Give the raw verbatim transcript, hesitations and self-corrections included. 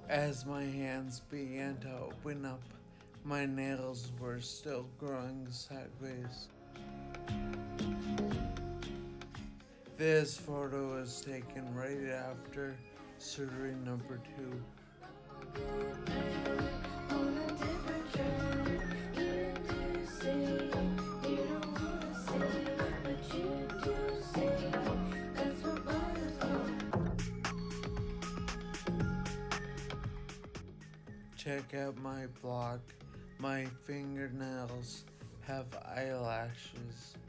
As my hands began to open up, my nails were still growing sideways. This photo was taken right after surgery number two. Check out my blog. My fingernails have eyelashes.